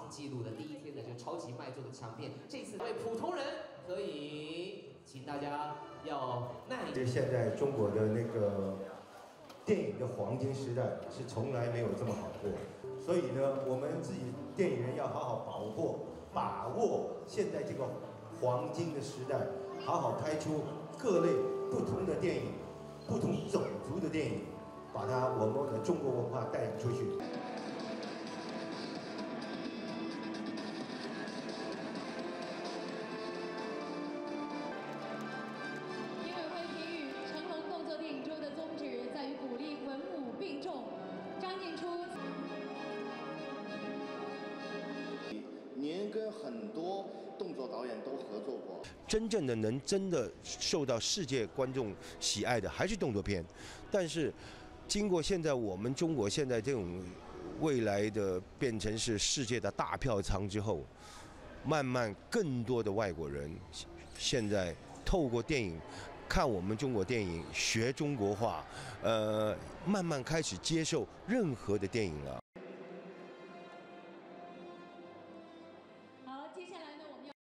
创纪录的第一天的就超级卖座的强片。这次为普通人可以，请大家要耐。 这现在中国的那个电影的黄金时代是从来没有这么好过，所以呢，我们自己电影人要好好把握现在这个黄金的时代，好好拍出各类不同的电影，不同种族的电影，把我们的中国文化带出去。 评委会评语：成龙动作电影周的宗旨在于鼓励文武并重。张静初。 您跟很多动作导演都合作过， 真正的能真的受到世界观众喜爱的还是动作片，但是经过现在我们中国现在这种未来的变成是世界的大票仓之后，慢慢更多的外国人现在透过电影看我们中国电影，学中国话，慢慢开始接受任何的电影了。